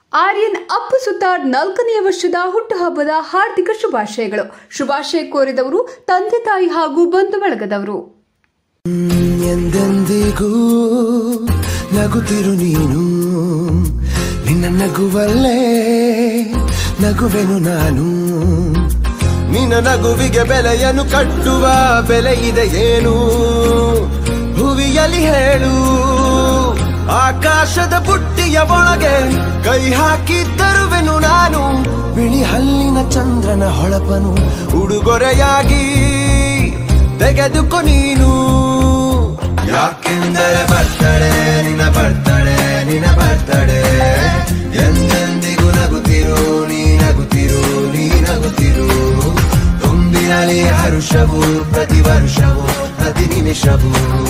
ಆರ್ಯನ್ ಅಪ್ಪು ಸುತಾರ್ 4ನೇ ವರ್ಷದ ಹುಟ್ಟುಹಬ್ಬದ ಹಾರ್ದಿಕ ಶುಭಾಶಯಗಳು. ಶುಭಾಶಯ ಕೋರಿದವರು ತಂದೆ ತಾಯಿ ಹಾಗೂ ಬಂಧು ಬಳಗದವರು. ಎಂದೆಂದಿಗೂ ನಗುತ್ತಿರು ನೀನು, ನಿನ್ನ ನಗುವಲ್ಲೇ ನಗುವೆನು ನಾನು. ನಿನ್ನ ನಗುವಿಗೆ ಬೆಲೆಯನ್ನು ಕಟ್ಟುವ ಬೆಲೆ ಇದೆ ಏನು ಭುವಿಯಲ್ಲಿ ಹೇಳು. ಆಕಾಶದ ಬುಟ್ಟಿಯ ಒಳಗೆ ಕೈ ಹಾಕಿ ತರುವೆನು ನಾನು. ಬಿಳಿ ಹಲ್ಲಿನ ಚಂದ್ರನ ಹೊಳಪನು ಉಡುಗೊರೆಯಾಗಿ ತೆಗೆದುಕೊ ನೀನು. ಯಾಕೆಂದರೆ ಬರ್ತಡೆ ನಿನ್ನ ಬರ್ತಡೆ ನಿನ್ನ ಬರ್ತಡೆ. ಎಂದೆಂದಿಗೂ ನಗುತ್ತಿರು ನೀ ನಗುತ್ತಿರು ನೀ ನಗುತ್ತಿರು. ತುಂಬಿರಲಿ ಹರುಷವು ಪ್ರತಿ ವರ್ಷವೂ ಪ್ರತಿ ನಿಮಿಷವೂ.